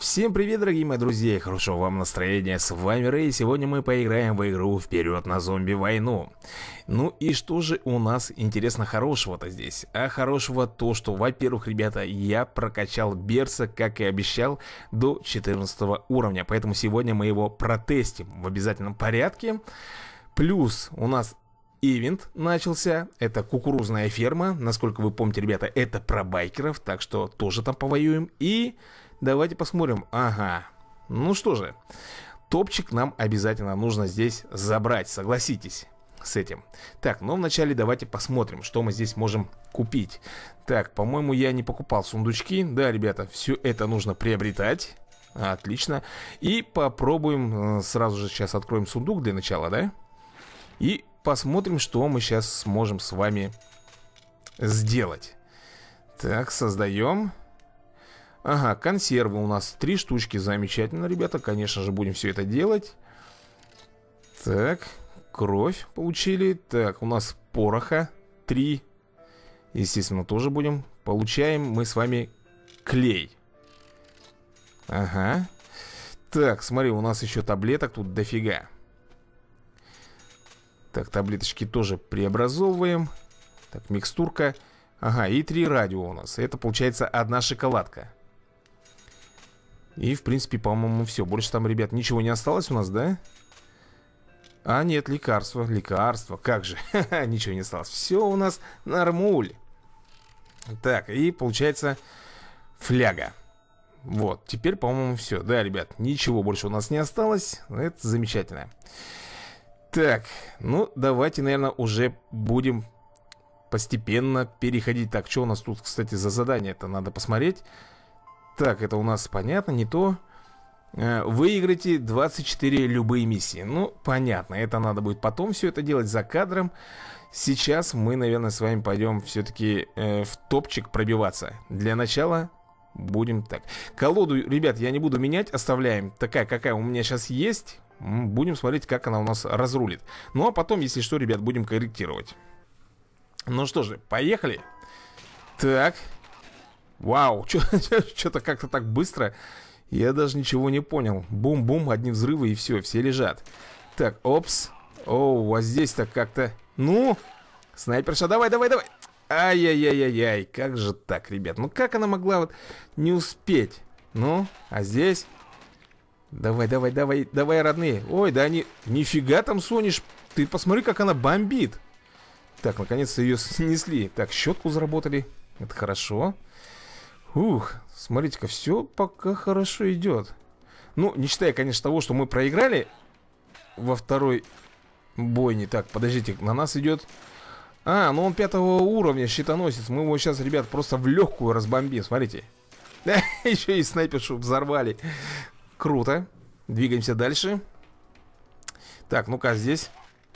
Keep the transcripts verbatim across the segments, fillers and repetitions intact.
Всем привет, дорогие мои друзья, и хорошего вам настроения. С вами Рэй, и сегодня мы поиграем в игру «Вперед на зомби-войну». Ну и что же у нас интересно хорошего-то здесь? А хорошего то, что, во-первых, ребята, я прокачал Берса, как и обещал, до четырнадцатого уровня. Поэтому сегодня мы его протестим в обязательном порядке. Плюс у нас ивент начался, это кукурузная ферма. Насколько вы помните, ребята, это про байкеров, так что тоже там повоюем. И давайте посмотрим. Ага, ну что же, топчик нам обязательно нужно здесь забрать, согласитесь с этим. Так, но вначале давайте посмотрим, что мы здесь можем купить. Так, по-моему, я не покупал сундучки. Да, ребята, все это нужно приобретать. Отлично. И попробуем, сразу же сейчас откроем сундук для начала, да? И посмотрим, что мы сейчас сможем с вами сделать. Так, создаем. Ага, консервы у нас три штучки. Замечательно, ребята, конечно же будем все это делать. Так, кровь получили. Так, у нас пороха три. Естественно, тоже будем. Получаем мы с вами клей. Ага. Так, смотри, у нас еще таблеток тут дофига. Так, таблеточки тоже преобразовываем. Так, микстурка. Ага, и три радио у нас. Это получается одна шоколадка. И, в принципе, по-моему, все. Больше там, ребят, ничего не осталось у нас, да? А, нет, лекарства, лекарства. Как же? Ничего не осталось. Все у нас нормуль. Так, и получается фляга. Вот, теперь, по-моему, все. Да, ребят, ничего больше у нас не осталось. Это замечательно. Так, ну, давайте, наверное, уже будем постепенно переходить. Так, что у нас тут, кстати, за задание? Это надо посмотреть. Так, это у нас понятно, не то. Выиграйте двадцать четыре любые миссии. Ну, понятно, это надо будет потом все это делать за кадром. Сейчас мы, наверное, с вами пойдем все-таки э, в топчик пробиваться. Для начала будем так. Колоду, ребят, я не буду менять, оставляем такая, какая у меня сейчас есть. Будем смотреть, как она у нас разрулит. Ну, а потом, если что, ребят, будем корректировать. Ну что же, поехали. Так. Вау, что-то как-то так быстро. Я даже ничего не понял. Бум-бум, одни взрывы и все, все лежат. Так, опс. О, а здесь-то как-то... Ну, снайперша, давай, давай, давай. Ай-яй-яй-яй-яй, как же так, ребят? Ну как она могла вот не успеть? Ну, а здесь... Давай, давай, давай, давай, родные. Ой, да они... Нифига там, Сониш. Ты посмотри, как она бомбит. Так, наконец-то ее снесли. Так, щетку заработали. Это хорошо. Ух, смотрите-ка, все пока хорошо идет. Ну, не считая, конечно, того, что мы проиграли во второй бойне. Так, подождите, на нас идет... А, ну он пятого уровня, щитоносец. Мы его сейчас, ребят, просто в легкую разбомбим. Смотрите. Да, еще и снайпершу взорвали. Круто. Двигаемся дальше. Так, ну-ка, здесь.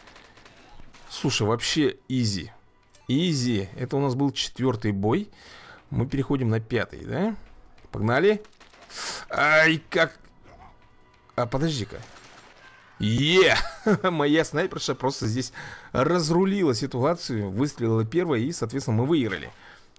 Слушай, вообще изи. Изи. Это у нас был четвертый бой. Мы переходим на пятый, да? Погнали. Ай, как... А, подожди-ка. Е! Моя снайперша просто здесь разрулила ситуацию. Выстрелила первая и, соответственно, мы выиграли.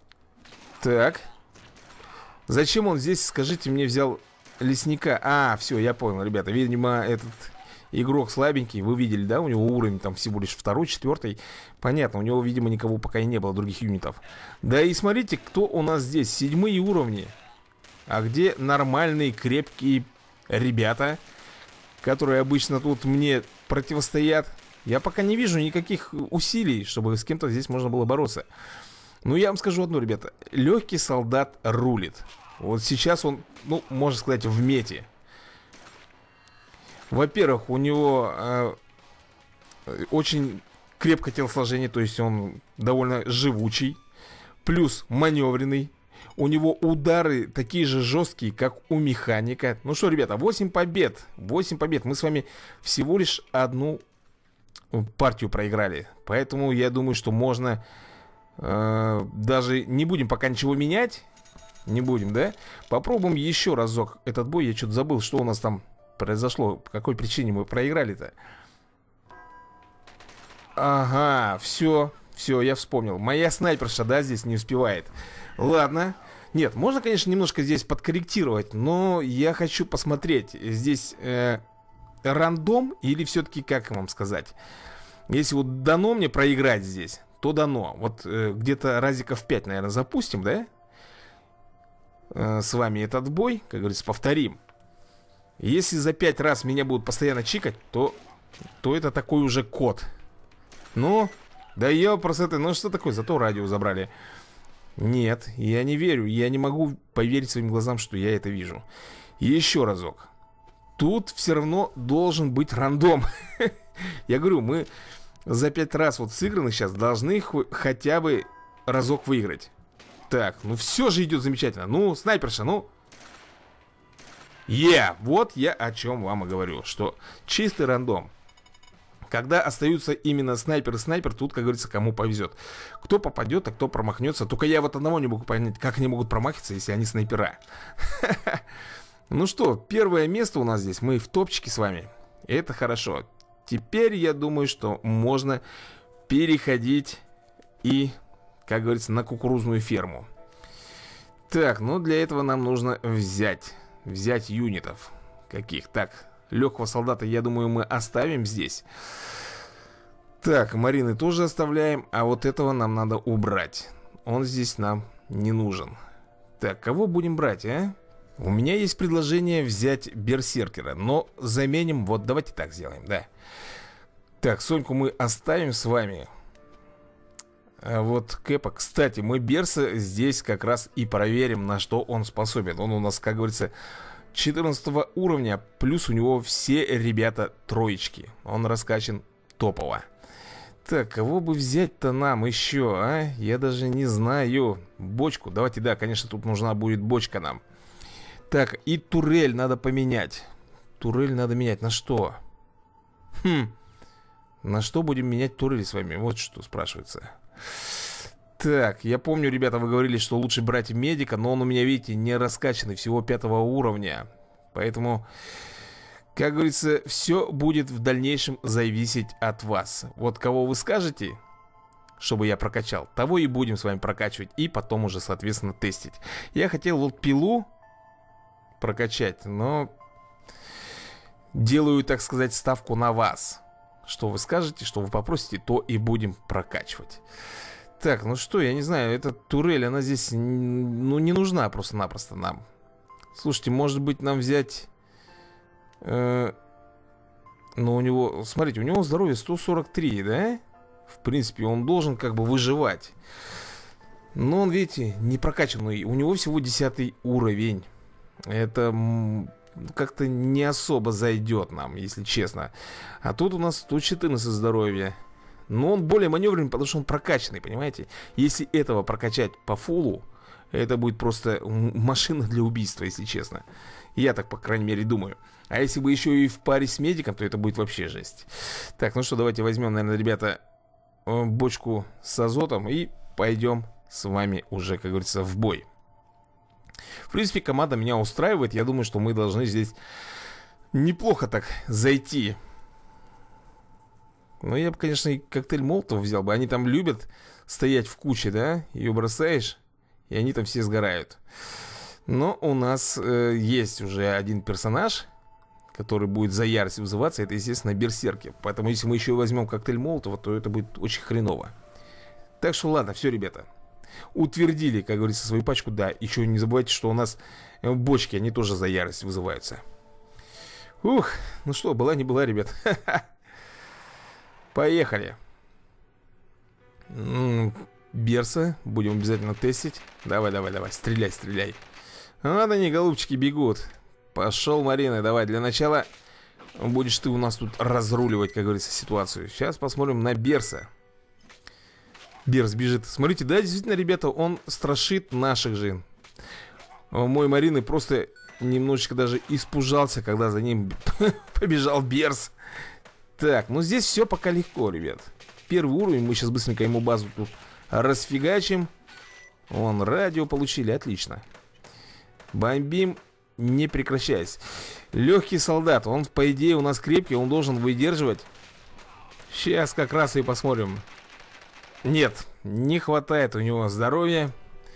Так. Зачем он здесь, скажите мне, взял лесника? А, все, я понял, ребята. Видимо, этот... игрок слабенький, вы видели, да? У него уровень там всего лишь второй, четвертый. Понятно, у него, видимо, никого пока и не было, других юнитов. Да и смотрите, кто у нас здесь. Седьмые уровни. А где нормальные, крепкие ребята, которые обычно тут мне противостоят? Я пока не вижу никаких усилий, чтобы с кем-то здесь можно было бороться. Ну, я вам скажу одно, ребята. Легкий солдат рулит. Вот сейчас он, ну, можно сказать, в мете. Во-первых, у него э, очень крепкое телосложение, то есть он довольно живучий, плюс маневренный. У него удары такие же жесткие, как у механика. Ну что, ребята, восемь побед. восемь побед. Мы с вами всего лишь одну партию проиграли. Поэтому я думаю, что можно э, даже не будем пока ничего менять. Не будем, да? Попробуем еще разок этот бой. Я что-то забыл, что у нас там произошло, по какой причине мы проиграли-то. Ага, все, все, я вспомнил. Моя снайперша, да, здесь не успевает. Ладно, Нет, можно, конечно, немножко здесь подкорректировать, но я хочу посмотреть, здесь э, рандом или все-таки, как вам сказать, если вот дано мне проиграть здесь, то дано. Вот э, где-то разиков пять, наверное, запустим, да? Э, с вами этот бой, как говорится, повторим. Если за пять раз меня будут постоянно чикать, то, то это такой уже код. Ну, да я просто это, ну что такое, зато радио забрали. Нет, я не верю, я не могу поверить своим глазам, что я это вижу. Еще разок. Тут все равно должен быть рандом. Я говорю, мы за пять раз вот сыграны сейчас должны хотя бы разок выиграть. Так, ну все же идет замечательно. Ну, снайперша, ну. Е, yeah, вот я о чем вам и говорю, что чистый рандом. Когда остаются именно снайпер и снайпер, тут, как говорится, кому повезет. Кто попадет, а кто промахнется. Только я вот одного не могу понять, как они могут промахиваться, если они снайпера. Ну что, первое место у нас здесь. Мы в топчике с вами. Это хорошо. Теперь я думаю, что можно переходить и, как говорится, на кукурузную ферму. Так, ну для этого нам нужно взять. Взять юнитов. Каких? Так, легкого солдата, я думаю, мы оставим здесь. Так, Марины тоже оставляем. А вот этого нам надо убрать. Он здесь нам не нужен. Так, кого будем брать, а? У меня есть предложение взять берсеркера. Но заменим, вот давайте так сделаем, да. Так, Соньку мы оставим с вами. А вот Кэпа, кстати, мы Берса здесь как раз и проверим, на что он способен. Он у нас, как говорится, четырнадцатого уровня, плюс у него все ребята троечки. Он раскачан топово. Так, кого бы взять-то нам еще, а? Я даже не знаю. Бочку, давайте, да, конечно, тут нужна будет бочка нам. Так, и турель надо поменять. Турель надо менять на что? Хм, на что будем менять турель с вами? Вот что спрашивается. Так, я помню, ребята, вы говорили, что лучше брать медика, но он у меня, видите, не раскачанный, всего пятого уровня. Поэтому, как говорится, все будет в дальнейшем зависеть от вас. Вот кого вы скажете, чтобы я прокачал, того и будем с вами прокачивать. И потом уже, соответственно, тестить. Я хотел вот пилу прокачать, но делаю, так сказать, ставку на вас. Что вы скажете, что вы попросите, то и будем прокачивать. Так, ну что, я не знаю, эта турель, она здесь, ну, не нужна просто-напросто нам. Слушайте, может быть, нам взять... Э, ну, у него, смотрите, у него здоровье сто сорок три, да? В принципе, он должен как бы выживать. Но он, видите, не прокачанный. У него всего десятый уровень. Это... как-то не особо зайдет нам, если честно. А тут у нас сто четырнадцать здоровья. Но он более маневренный, потому что он прокачанный, понимаете? Если этого прокачать по фулу, это будет просто машина для убийства, если честно. Я так, по крайней мере, думаю. А если бы еще и в паре с медиком, то это будет вообще жесть. Так, ну что, давайте возьмем, наверное, ребята, бочку с азотом и пойдем с вами уже, как говорится, в бой. В принципе, команда меня устраивает. Я думаю, что мы должны здесь неплохо так зайти. Но я бы, конечно, и коктейль Молотов взял бы. Они там любят стоять в куче, да? Ее бросаешь, и они там все сгорают. Но у нас э, есть уже один персонаж, который будет за ярость вызываться. Это, естественно, берсерки. Поэтому, если мы еще возьмем коктейль Молотова, то это будет очень хреново. Так что, ладно, все, ребята. Утвердили, как говорится, свою пачку. Да, еще не забывайте, что у нас бочки, они тоже за ярость вызываются. Ух, ну что, была не была, ребят. Поехали. Берса будем обязательно тестить. Давай, давай, давай, стреляй, стреляй. Ладно, не, голубчики бегут. Пошел, Марина, давай, для начала будешь ты у нас тут разруливать, как говорится, ситуацию. Сейчас посмотрим на Берса. Берс бежит. Смотрите, да, действительно, ребята, он страшит наших же. Мой Марины просто немножечко даже испужался, когда за ним побежал Берс. Так, ну здесь все пока легко, ребят. Первый уровень, мы сейчас быстренько ему базу тут расфигачим. Вон, радио получили, отлично. Бомбим, не прекращаясь. Легкий солдат, он, по идее, у нас крепкий, он должен выдерживать. Сейчас как раз и посмотрим. Нет, не хватает у него здоровья.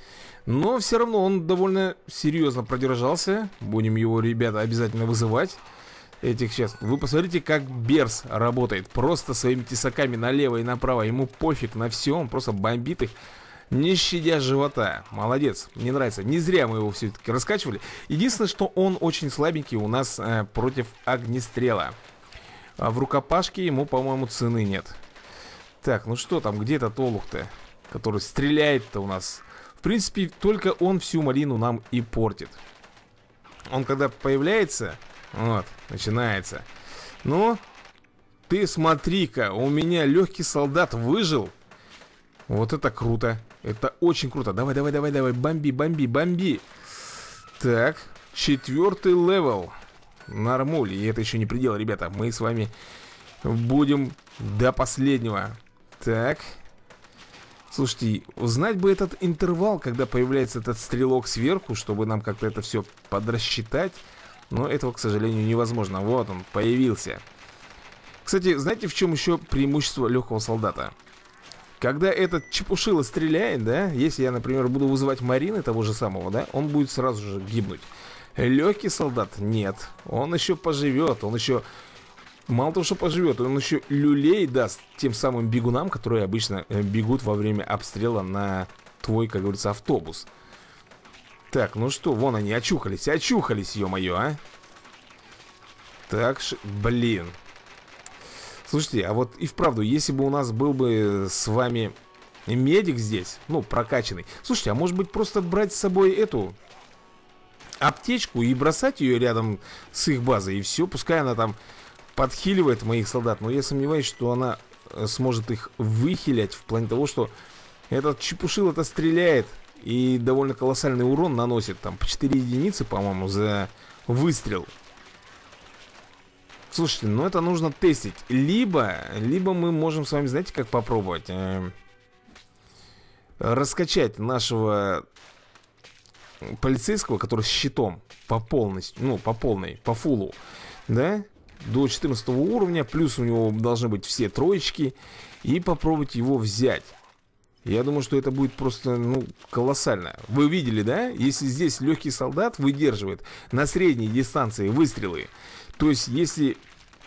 Но все равно он довольно серьезно продержался. Будем его, ребята, обязательно вызывать. Этих сейчас. Вы посмотрите, как Берс работает. Просто своими тесаками налево и направо. Ему пофиг на все, он просто бомбит их, не щадя живота. Молодец, мне нравится. Не зря мы его все-таки раскачивали. Единственное, что он очень слабенький у нас э, против огнестрела. А в рукопашке ему, по-моему, цены нет. Так, ну что там, где этот олух-то, который стреляет-то у нас? В принципе, только он всю малину нам и портит. Он когда появляется, вот, начинается. Но ты смотри-ка, у меня легкий солдат выжил. Вот это круто. Это очень круто. Давай, давай, давай, давай, бомби, бомби, бомби. Так, четвертый левел. Нормуль. И это еще не предел, ребята. Мы с вами будем до последнего. Так. Слушайте, узнать бы этот интервал, когда появляется этот стрелок сверху, чтобы нам как-то это все подрасчитать. Но этого, к сожалению, невозможно. Вот он, появился. Кстати, знаете, в чем еще преимущество легкого солдата? Когда этот чепушило стреляет, да, если я, например, буду вызывать Марины того же самого, да, он будет сразу же гибнуть. Легкий солдат нет. Он еще поживет, он еще... Мало того, что поживет, он еще люлей даст тем самым бегунам, которые обычно бегут во время обстрела на твой, как говорится, автобус. Так, ну что, вон они, очухались, очухались, ё-моё, а. Так, ш... блин. Слушайте, а вот и вправду, если бы у нас был бы с вами медик здесь, ну, прокачанный. Слушайте, а может быть просто брать с собой эту аптечку и бросать ее рядом с их базой, и все, пускай она там подхиливает моих солдат. Но я сомневаюсь, что она сможет их выхилять в плане того, что этот чепушил-то стреляет и довольно колоссальный урон наносит. Там по четыре единицы, по-моему, за выстрел. Слушайте, ну это нужно тестить. Либо, либо мы можем с вами, знаете, как попробовать? Э, раскачать нашего полицейского, который с щитом по полностью, ну, по полной, по фулу, да? До четырнадцатого уровня, плюс у него должны быть все троечки. И попробовать его взять. Я думаю, что это будет просто, ну, колоссально. Вы видели, да? Если здесь легкий солдат выдерживает на средней дистанции выстрелы, то есть если...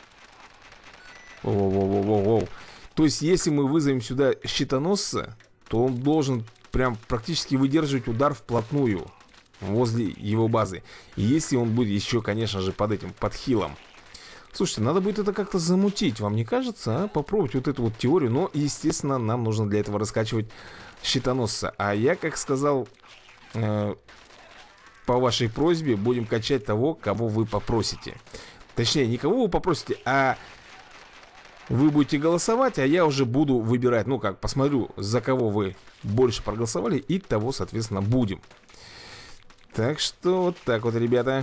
Воу-воу-воу-воу-воу. То есть если мы вызовем сюда щитоносца, то он должен прям практически выдерживать удар вплотную возле его базы. И если он будет еще, конечно же, под этим, под хилом. Слушайте, надо будет это как-то замутить, вам не кажется, а? Попробовать вот эту вот теорию. Но, естественно, нам нужно для этого раскачивать щитоносца. А я, как сказал, э, по вашей просьбе, будем качать того, кого вы попросите. Точнее, не кого вы попросите, а вы будете голосовать, а я уже буду выбирать. Ну как, посмотрю, за кого вы больше проголосовали, и того, соответственно, будем. Так что вот так вот, ребята.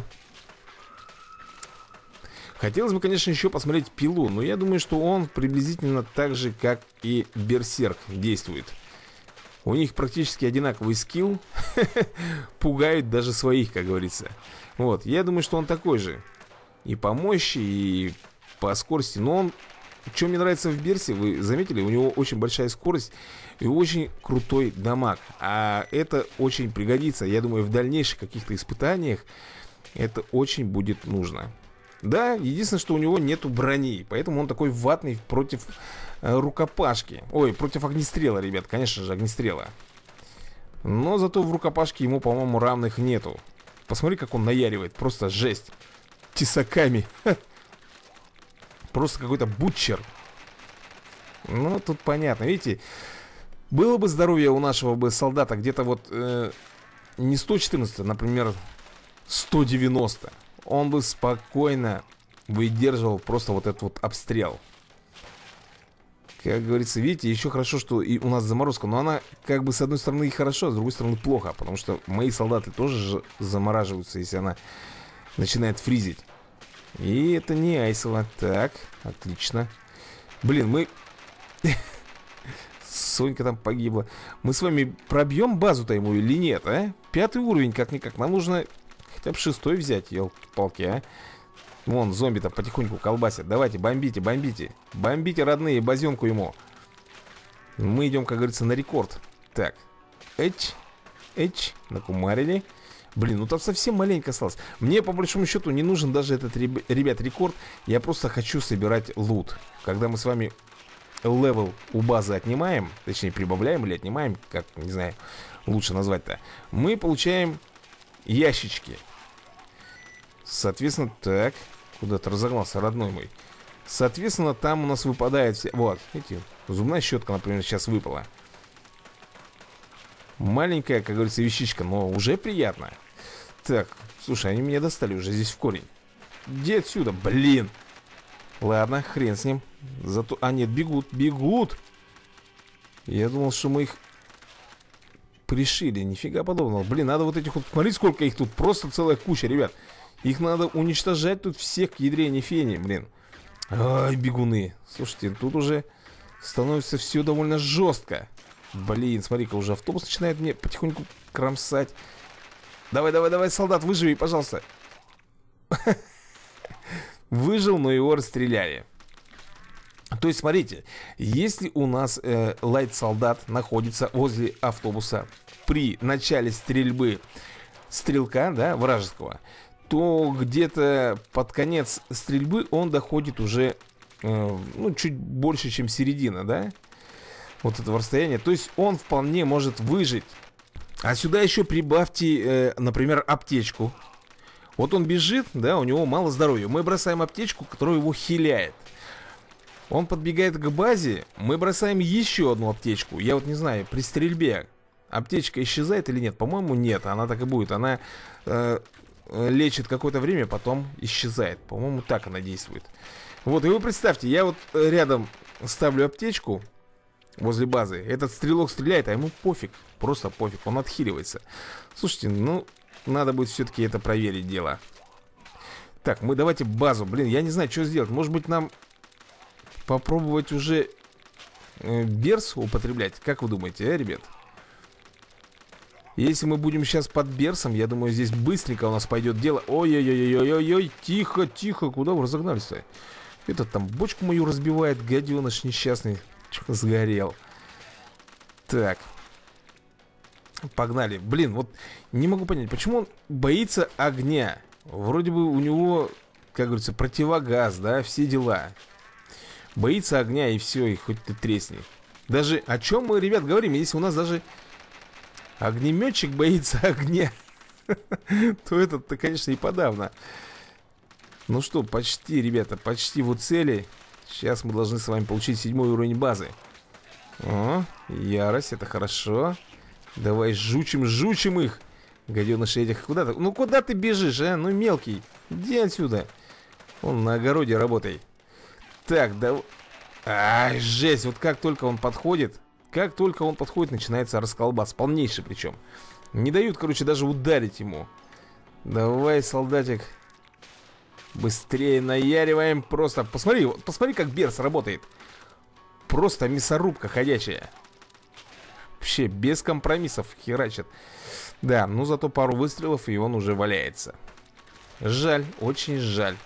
Хотелось бы, конечно, еще посмотреть пилу, но я думаю, что он приблизительно так же, как и Берсерк действует. У них практически одинаковый скилл. Пугают даже своих, как говорится. Вот, я думаю, что он такой же. И по мощи, и по скорости. Но он, что мне нравится в Берсе, вы заметили, у него очень большая скорость и очень крутой дамаг. А это очень пригодится, я думаю, в дальнейших каких-то испытаниях. Это очень будет нужно. Да, единственное, что у него нету брони, поэтому он такой ватный против э, рукопашки. Ой, против огнестрела, ребят, конечно же, огнестрела. Но зато в рукопашке ему, по-моему, равных нету. Посмотри, как он наяривает, просто жесть. Тесаками. Просто какой-то бутчер. Ну, тут понятно, видите. Было бы здоровье у нашего бы солдата где-то вот э, не сто четырнадцать, например, сто девяносто. Он бы спокойно выдерживал просто вот этот вот обстрел. Как говорится, видите, еще хорошо, что и у нас заморозка. Но она как бы с одной стороны и хорошо, а с другой стороны плохо. Потому что мои солдаты тоже замораживаются, если она начинает фризить. И это не айсово. Так, отлично. Блин, мы... Сонька там погибла. Мы с вами пробьем базу-то ему или нет, а? Пятый уровень, как-никак. Нам нужно... Хотя бы шестой взять, елки-палки, а. Вон, зомби-то потихоньку колбасят. Давайте, бомбите, бомбите. Бомбите, родные, базенку ему. Мы идем, как говорится, на рекорд. Так. Эть. Эч, накумарили. Блин, ну там совсем маленько осталось. Мне, по большому счету, не нужен даже этот, ребят, рекорд. Я просто хочу собирать лут. Когда мы с вами левел у базы отнимаем, точнее, прибавляем или отнимаем, как, не знаю, лучше назвать-то, мы получаем ящички. Соответственно, так, куда-то разогнался, родной мой. Соответственно, там у нас выпадает все... Вот, видите, зубная щетка, например, сейчас выпала. Маленькая, как говорится, вещичка, но уже приятно. Так, слушай, они меня достали уже здесь в корень. Иди отсюда, блин. Ладно, хрен с ним. Зато... А нет, бегут, бегут. Я думал, что мы их пришили, нифига подобного. Блин, надо вот этих вот... Смотри, сколько их тут, просто целая куча, ребят. Их надо уничтожать тут всех к ядрене фени, блин. Ай, бегуны. Слушайте, тут уже становится все довольно жестко. Блин, смотри-ка, уже автобус начинает мне потихоньку кромсать. Давай, давай, давай, солдат, выживи, пожалуйста. Выжил, но его расстреляли. То есть, смотрите, если у нас э, лайт-солдат находится возле автобуса при начале стрельбы стрелка, да, вражеского, то где-то под конец стрельбы он доходит уже, э, ну, чуть больше, чем середина, да, вот этого расстояния. То есть он вполне может выжить. А сюда еще прибавьте, э, например, аптечку. Вот он бежит, да, у него мало здоровья. Мы бросаем аптечку, которая его хиляет. Он подбегает к базе, мы бросаем еще одну аптечку. Я вот не знаю, при стрельбе аптечка исчезает или нет? По-моему, нет, она так и будет. Она э, лечит какое-то время, потом исчезает. По-моему, так она действует. Вот, и вы представьте, я вот рядом ставлю аптечку возле базы. Этот стрелок стреляет, а ему пофиг. Просто пофиг, он отхиливается. Слушайте, ну, надо будет все-таки это проверить дело. Так, мы давайте базу. Блин, я не знаю, что сделать. Может быть, нам попробовать уже э, берс употреблять? Как вы думаете, а, ребят? Если мы будем сейчас под берсом, я думаю, здесь быстренько у нас пойдет дело. Ой-ой-ой-ой-ой-ой, тихо, тихо, куда вы разогнались-то? Этот там бочку мою разбивает, гаденыш несчастный. Сгорел. Так. Погнали. Блин, вот не могу понять, почему он боится огня. Вроде бы у него, как говорится, противогаз, да, все дела. Боится огня и все, и хоть ты тресни. Даже о чем мы, ребят, говорим, если у нас даже огнеметчик боится огня, то этот-то, конечно, и подавно. Ну что, почти, ребята, почти в цели. Сейчас мы должны с вами получить седьмой уровень базы. О, ярость, это хорошо. Давай жучим, жучим их. Гаденыши этих, куда ты? Ну куда ты бежишь, а? Ну мелкий, иди отсюда. Он на огороде работай. Так, да... Ай, жесть, вот как только он подходит, как только он подходит, начинается расколбас, полнейший причем. Не дают, короче, даже ударить ему. Давай, солдатик. Быстрее наяриваем. Просто, посмотри, посмотри, как берс работает. Просто мясорубка ходячая. Вообще, без компромиссов херачит. Да, ну зато пару выстрелов, и он уже валяется. Жаль, очень жаль.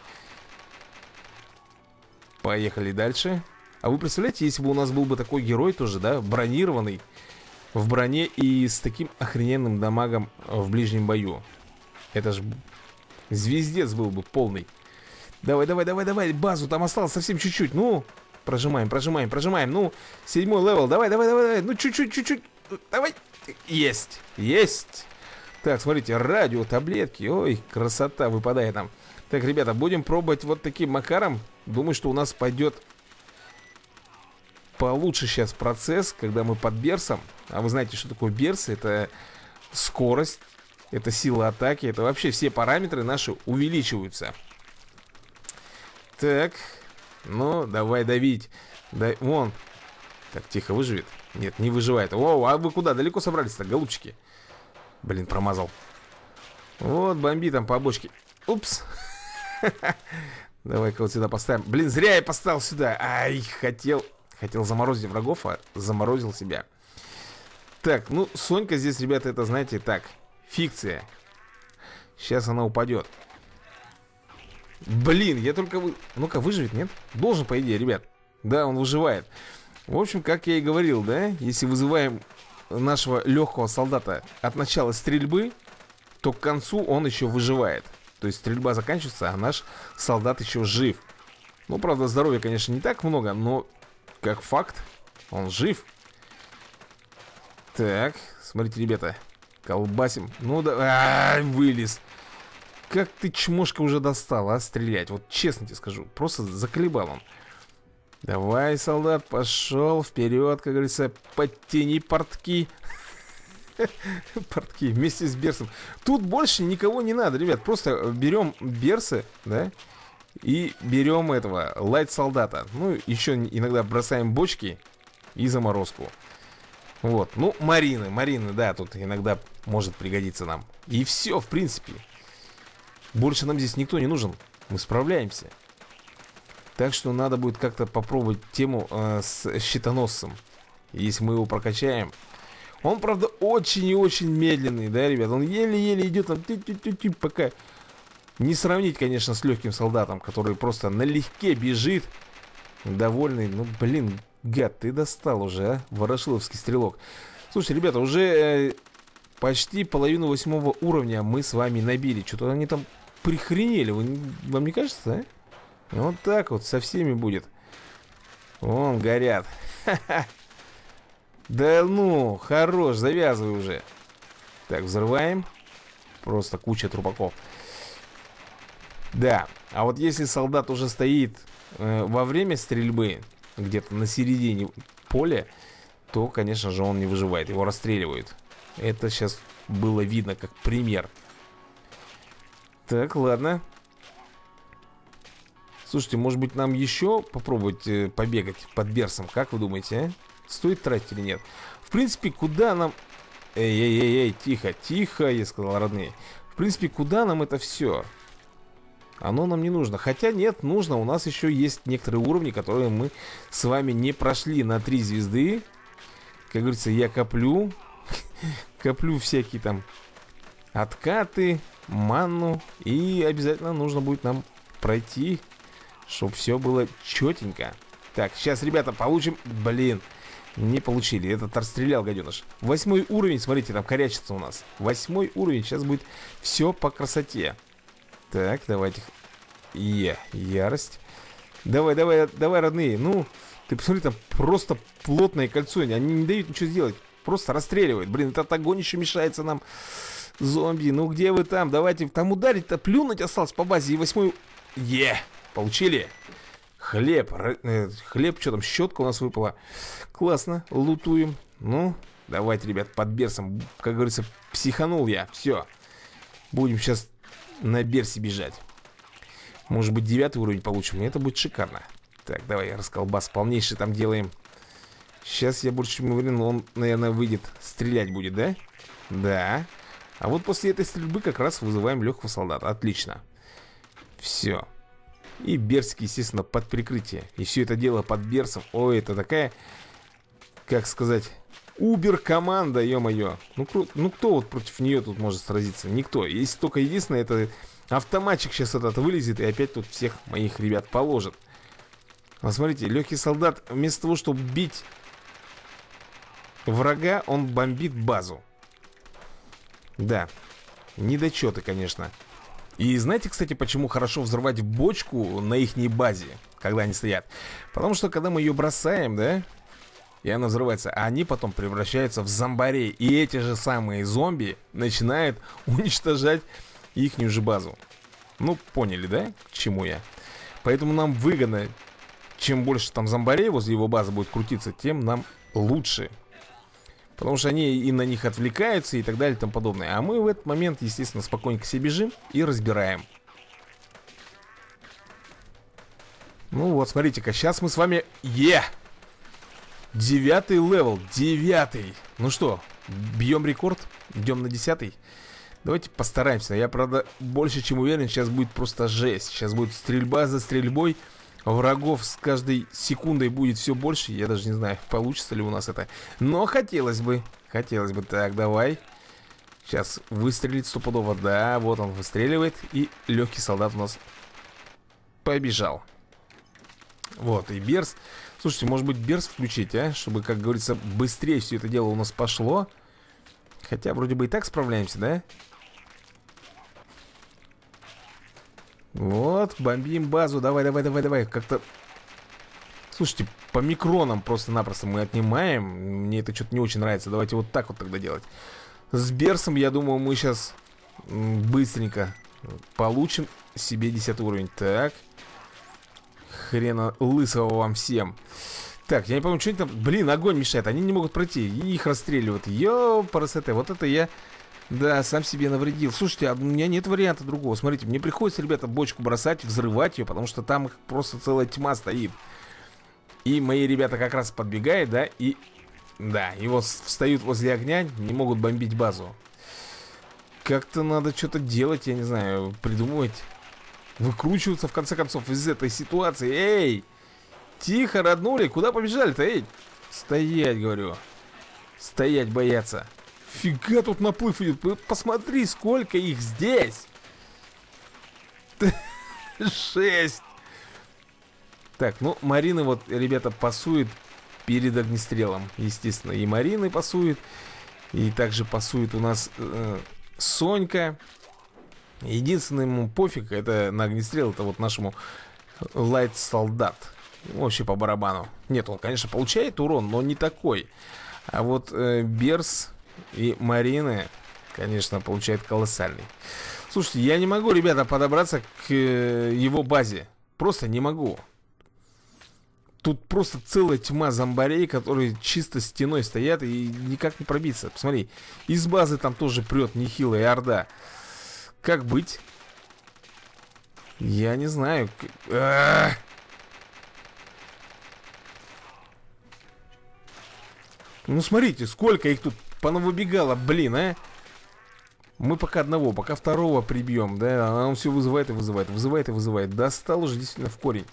Поехали дальше. А вы представляете, если бы у нас был бы такой герой тоже, да, бронированный, в броне и с таким охрененным дамагом в ближнем бою. Это ж звездец был бы полный. Давай, давай, давай, давай, базу, там осталось совсем чуть-чуть. Ну, прожимаем, прожимаем, прожимаем. Ну, седьмой левел, давай, давай, давай, давай. Ну, чуть-чуть, чуть-чуть, давай. Есть, есть. Так, смотрите, радио, таблетки. Ой, красота выпадает нам. Так, ребята, будем пробовать вот таким макаром. Думаю, что у нас пойдет получше сейчас процесс, когда мы под берсом. А вы знаете, что такое берс? Это скорость, это сила атаки, это вообще все параметры наши увеличиваются. Так, ну, давай давить. Дай, вон. Так, тихо, выживет? Нет, не выживает. О, а вы куда? Далеко собрались-то, голубчики? Блин, промазал. Вот, бомби там по бочке. Упс. Давай-ка вот сюда поставим. Блин, зря я поставил сюда. Ай, хотел Хотел заморозить врагов, а заморозил себя. Так, ну, Сонька здесь, ребята, это, знаете, так, фикция. Сейчас она упадет. Блин, я только... Вы... Ну-ка, выживет, нет? Должен, по идее, ребят. Да, он выживает. В общем, как я и говорил, да, если вызываем нашего легкого солдата от начала стрельбы, то к концу он еще выживает. То есть стрельба заканчивается, а наш солдат еще жив. Ну, правда, здоровья, конечно, не так много, но как факт, он жив. Так, смотрите, ребята, колбасим. Ну да, а, вылез. Как ты, чмошка, уже достал, а, стрелять? Вот честно тебе скажу, просто заколебал он. Давай, солдат, пошел вперед, как говорится, подтяни портки. Портки вместе с берсом. Тут больше никого не надо, ребят. Просто берем берсы, да, и берем этого лайт-солдата. Ну, еще иногда бросаем бочки и заморозку. Вот, ну, марины, марины, да, тут иногда может пригодиться нам. И все, в принципе. Больше нам здесь никто не нужен. Мы справляемся. Так что надо будет как-то попробовать тему э, с щитоносцем. Если мы его прокачаем. Он, правда, очень и очень медленный, да, ребят? Он еле-еле идет там, тю-тю-тю-тю, пока... Не сравнить, конечно, с легким солдатом, который просто налегке бежит. Довольный. Ну, блин, гад, ты достал уже, а? Ворошиловский стрелок. Слушай, ребята, уже э, почти половину восьмого уровня мы с вами набили. Что-то они там прихренели. Вы, вам не кажется, а? Вот так вот со всеми будет. Вон, горят. Ха-ха. Да ну, хорош, завязывай уже. Так, взрываем. Просто куча трупаков. Да, а вот если солдат уже стоит э, во время стрельбы, где-то на середине поля, то, конечно же, он не выживает. Его расстреливают. Это сейчас было видно как пример. Так, ладно. Слушайте, может быть, нам еще попробовать э, побегать под берсом? Как вы думаете, а? Стоит тратить или нет? В принципе, куда нам... Эй-эй-эй, тихо, тихо, я сказал, родные. В принципе, куда нам это все? Оно нам не нужно. Хотя нет, нужно. У нас еще есть некоторые уровни, которые мы с вами не прошли на три звезды. Как говорится, я коплю. Коплю всякие там откаты, манну. И обязательно нужно будет нам пройти, чтобы все было четенько. Так, сейчас, ребята, получим... Блин, не получили. Этот расстрелял, гаденыш. Восьмой уровень, смотрите, там корячится у нас. Восьмой уровень, сейчас будет все по красоте. Так, давайте. Е, ярость. Давай, давай, давай, родные. Ну, ты посмотри, там просто плотное кольцо. Они не дают ничего сделать. Просто расстреливают. Блин, этот огонь еще мешается нам. Зомби, ну где вы там? Давайте там ударить-то, плюнуть осталось по базе. И восьмой... Е, получили. Хлеб, э, хлеб, что там, щетка у нас выпала. Классно, лутуем. Ну, давайте, ребят, под берсом. Как говорится, психанул я. Все. Будем сейчас на берсе бежать. Может быть, девятый уровень получим. Это будет шикарно. Так, давай, расколбас полнейший там делаем. Сейчас я больше чем уверен, он, наверное, выйдет. Стрелять будет, да? Да. А вот после этой стрельбы как раз вызываем легкого солдата. Отлично. Все. И берсики, естественно, под прикрытие. И все это дело под берсом. Ой, это такая, как сказать, убер-команда, ё-моё. Ну, ну кто вот против нее тут может сразиться? Никто. Если только единственное, это автоматчик сейчас этот вылезет и опять тут всех моих ребят положит. А смотрите, легкий солдат вместо того, чтобы бить врага, он бомбит базу. Да, недочеты, конечно. И знаете, кстати, почему хорошо взрывать бочку на ихней базе, когда они стоят? Потому что, когда мы ее бросаем, да, и она взрывается, а они потом превращаются в зомбарей. И эти же самые зомби начинают уничтожать ихнюю же базу. Ну, поняли, да, к чему я? Поэтому нам выгодно, чем больше там зомбарей возле его базы будет крутиться, тем нам лучше. Потому что они и на них отвлекаются и так далее и тому подобное. А мы в этот момент, естественно, спокойненько себе бежим и разбираем. Ну вот, смотрите-ка, сейчас мы с вами... Е! Девятый левел, девятый. Ну что, бьем рекорд, идем на десятый. Давайте постараемся. Я, правда, больше чем уверен, сейчас будет просто жесть. Сейчас будет стрельба за стрельбой. Врагов с каждой секундой будет все больше. Я даже не знаю, получится ли у нас это. Но хотелось бы. Хотелось бы. Так, давай. Сейчас выстрелить стопудово. Да, вот он выстреливает. И легкий солдат у нас побежал. Вот, и берс. Слушайте, может быть, берс включить, а? Чтобы, как говорится, быстрее все это дело у нас пошло. Хотя вроде бы и так справляемся, да? Вот, бомбим базу. Давай, давай, давай, давай. Как-то... Слушайте, по микронам просто-напросто мы отнимаем. Мне это что-то не очень нравится. Давайте вот так вот тогда делать. С берсом, я думаю, мы сейчас быстренько получим себе десятый уровень. Так. Хрена лысого вам всем. Так, я не помню, что они там... Блин, огонь мешает, они не могут пройти. И их расстреливают. Ёпарасоте, вот это я... Да, сам себе навредил. Слушайте, а у меня нет варианта другого. Смотрите, мне приходится, ребята, бочку бросать, взрывать ее, потому что там просто целая тьма стоит. И мои ребята как раз подбегают, да, и... Да, его встают возле огня, не могут бомбить базу. Как-то надо что-то делать, я не знаю, придумывать. Выкручиваться, в конце концов, из этой ситуации. Эй! Тихо, роднули, куда побежали-то, эй? Стоять, говорю. Стоять, бояться. Фига тут наплыв идет. Посмотри, сколько их здесь. Шесть. Так, ну, Марины вот, ребята, пасуют перед огнестрелом. Естественно, и Марины пасуют. И также пасует у нас э, Сонька. Единственное, ему пофиг, это на огнестрел. Это вот нашему лайт-солдат. Вообще по барабану. Нет, он, конечно, получает урон, но не такой. А вот э, Берс и Марины, конечно, получают колоссальный. Слушайте, я не могу, ребята, подобраться к э, его базе. Просто не могу. Тут просто целая тьма зомбарей, которые чисто стеной стоят и никак не пробиться. Посмотри, из базы там тоже прет нехилая орда. Как быть? Я не знаю. А-а-а! Ну, смотрите, сколько их тут понавыбегало, блин, а. Мы пока одного, пока второго прибьем, да. А он все вызывает и вызывает, вызывает и вызывает. Достал уже действительно в корень.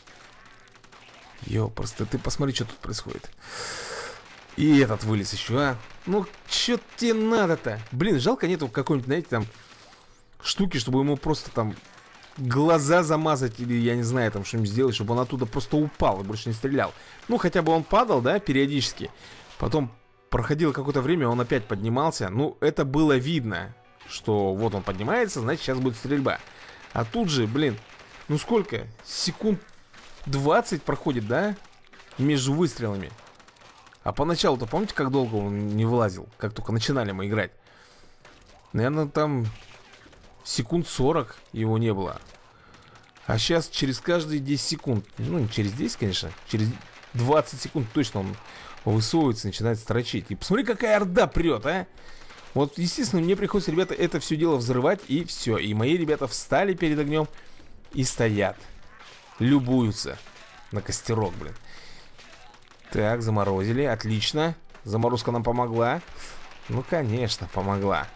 Йо, просто ты посмотри, что тут происходит. И этот вылез еще, а. Ну, что тебе надо-то? Блин, жалко нету какой-нибудь, знаете, там штуки, чтобы ему просто там глаза замазать или, я не знаю, там что-нибудь сделать, чтобы он оттуда просто упал и больше не стрелял. Ну, хотя бы он падал, да, периодически. Потом проходило какое-то время, он опять поднимался. Ну, это было видно, что вот он поднимается, значит, сейчас будет стрельба. А тут же, блин, ну сколько? Секунд двадцать проходит, да? Между выстрелами. А поначалу-то, помните, как долго он не вылазил? Как только начинали мы играть. Наверное, там секунд сорок его не было. А сейчас через каждые десять секунд. Ну, не через десять, конечно. Через двадцать секунд точно он высовывается, начинает строчить. И посмотри, какая орда прет, а. Вот, естественно, мне приходится, ребята, это все дело взрывать. И все. И мои ребята встали перед огнем и стоят. Любуются на костерок, блин. Так, заморозили, отлично. Заморозка нам помогла. Ну, конечно, помогла.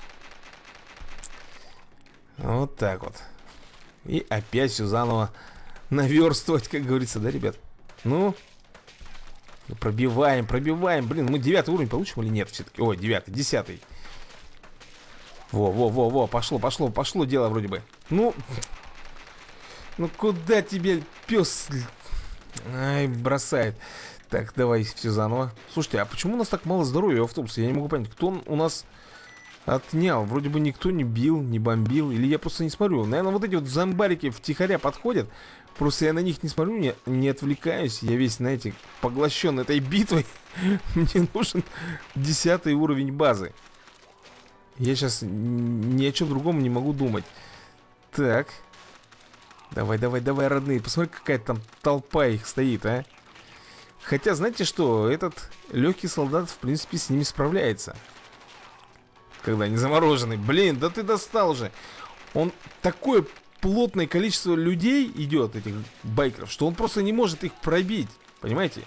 Вот так вот. И опять все заново наверстывать, как говорится, да, ребят? Ну, пробиваем, пробиваем. Блин, мы девятый уровень получим или нет все-таки? Ой, девятый, десятый. Во, во, во, во, пошло, пошло, пошло дело вроде бы. Ну, ну куда тебе, пес? Ай, бросает. Так, давай все заново. Слушайте, а почему у нас так мало здоровья в автобусе? Я не могу понять, кто у нас отнял. Вроде бы никто не бил, не бомбил. Или я просто не смотрю. Наверное, вот эти вот зомбарики втихаря подходят. Просто я на них не смотрю, не, не отвлекаюсь. Я весь, знаете, поглощен этой битвой. Мне нужен десятый уровень базы. Я сейчас ни о чем другом не могу думать. Так. Давай, давай, давай, родные. Посмотри, какая там толпа их стоит, а. Хотя, знаете что? Этот легкий солдат, в принципе, с ними справляется. Когда они заморожены. Блин, да ты достал уже. Он такое плотное количество людей идет, этих байкеров, что он просто не может их пробить. Понимаете?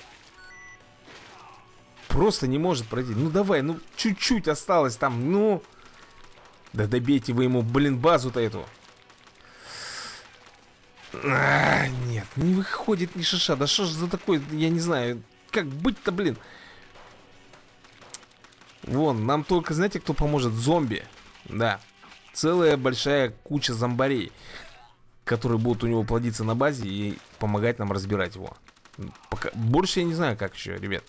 Просто не может пройти. Ну давай, ну чуть-чуть осталось там. Ну. Да добейте вы ему, блин, базу-то эту. А, нет, не выходит ни шиша. Да что ж за такой, я не знаю. Как быть-то, блин. Вон, нам только, знаете, кто поможет? Зомби. Да. Целая большая куча зомбарей, которые будут у него плодиться на базе и помогать нам разбирать его. Пока Пока... Больше я не знаю, как еще, ребят.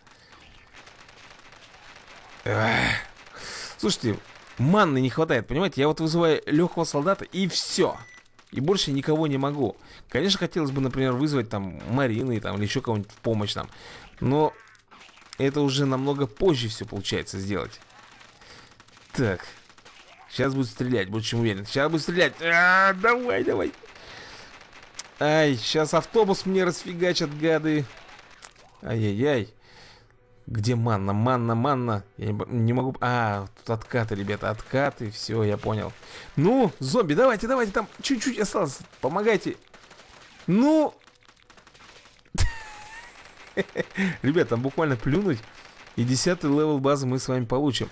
Эх. Слушайте, манны не хватает, понимаете? Я вот вызываю легкого солдата и все. И больше никого не могу. Конечно, хотелось бы, например, вызвать там Марины там, или еще кого-нибудь в помощь нам. Но это уже намного позже все получается сделать. Так. Сейчас будет стрелять, больше чем уверен. Сейчас будет стрелять. А, давай, давай. Ай, сейчас автобус мне расфигачат, гады. Ай-яй-яй. Где манна, манна, манна? Я не, не могу... А, тут откаты, ребята, откаты. Все, я понял. Ну, зомби, давайте, давайте, там чуть-чуть осталось. Помогайте. Ну... Ребят, там буквально плюнуть, и десятый левел базы мы с вами получим.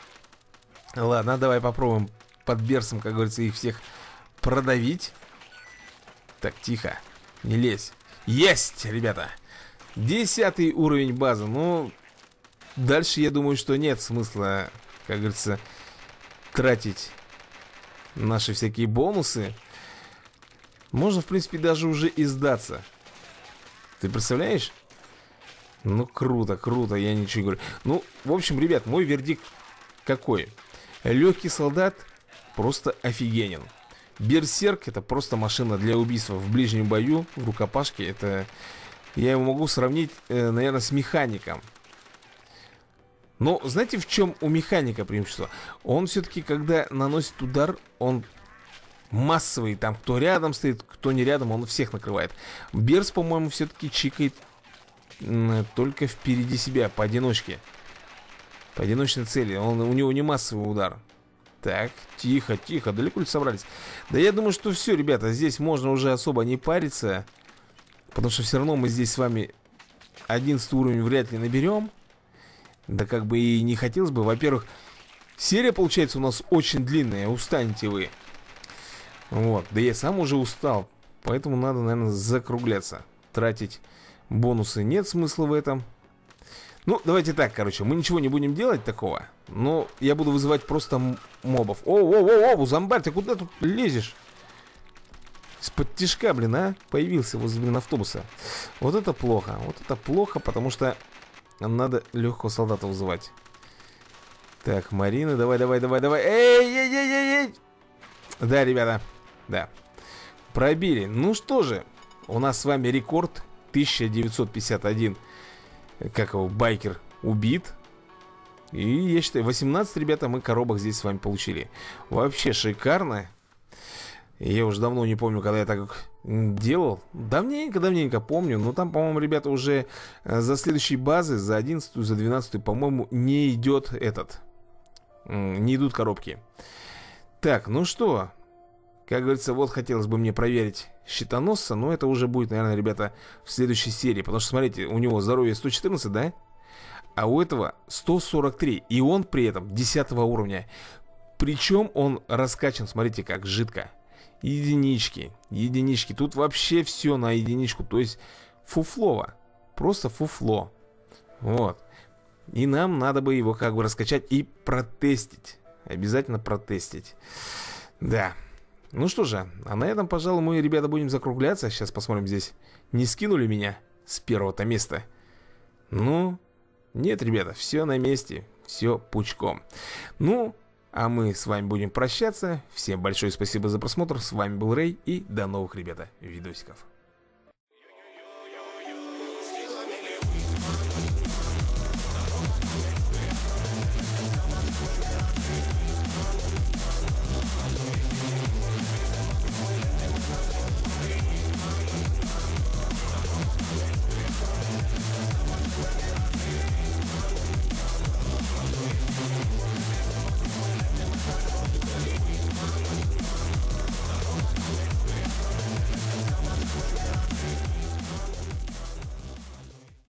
Ладно, давай попробуем под берсом, как говорится, их всех продавить. Так, тихо, не лезь. Есть, ребята. Десятый уровень базы. Ну, дальше я думаю, что нет смысла, как говорится, тратить наши всякие бонусы. Можно, в принципе, даже уже и сдаться. Ты представляешь? Ну, круто, круто, я ничего не говорю. Ну, в общем, ребят, мой вердикт какой? Легкий солдат просто офигенен. Берсерк — это просто машина для убийства в ближнем бою, в рукопашке. Это... Я его могу сравнить, э, наверное, с механиком. Но знаете, в чем у механика преимущество? Он все-таки, когда наносит удар, он массовый. Там кто рядом стоит, кто не рядом, он всех накрывает. Берс, по-моему, все-таки чикает только впереди себя, поодиночке. По одиночной цели. Он, у него не массовый удар. Так, тихо, тихо, далеко ли собрались? Да я думаю, что все, ребята, здесь можно уже особо не париться. Потому что все равно мы здесь с вами одиннадцатый уровень вряд ли наберем. Да как бы и не хотелось бы. Во-первых, серия получается у нас очень длинная. Устанете вы. Вот, да я сам уже устал. Поэтому надо, наверное, закругляться. Тратить бонусы нет смысла в этом. Ну, давайте так, короче, мы ничего не будем делать такого. Но я буду вызывать просто мобов. О-о-о-о, зомбарь, ты куда тут лезешь? Из-под тишка, блин, а? Появился возле, блин, автобуса. Вот это плохо, вот это плохо, потому что надо легкого солдата вызывать. Так, Марина, давай, давай, давай, давай. Эй-эй-эй-эй-эй! Да, ребята, да. Пробили. Ну что же, у нас с вами рекорд тысяча девятьсот пятьдесят один. Как его, байкер убит. И я считаю, восемнадцать, ребята, мы коробок здесь с вами получили. Вообще шикарно. Я уже давно не помню, когда я так делал. Давненько, давненько помню. Но там, по-моему, ребята, уже за следующей базы, за одиннадцатую, за двенадцатую, по-моему, не идет этот. Не идут коробки. Так, ну что? Как говорится, вот хотелось бы мне проверить щитоносца. Но это уже будет, наверное, ребята, в следующей серии. Потому что, смотрите, у него здоровье сто четырнадцать, да? А у этого сто сорок три. И он при этом десятого уровня. Причем он раскачан, смотрите, как жидко. Единички, единички. Тут вообще все на единичку. То есть фуфлово. Просто фуфло. Вот. И нам надо бы его как бы раскачать и протестить. Обязательно протестить. Да. Ну что же, а на этом, пожалуй, мы, ребята, будем закругляться. Сейчас посмотрим здесь. Не скинули меня с первого-то места? Ну, нет, ребята, все на месте. Все пучком. Ну, а мы с вами будем прощаться. Всем большое спасибо за просмотр. С вами был Рэй. И до новых, ребята, видосиков.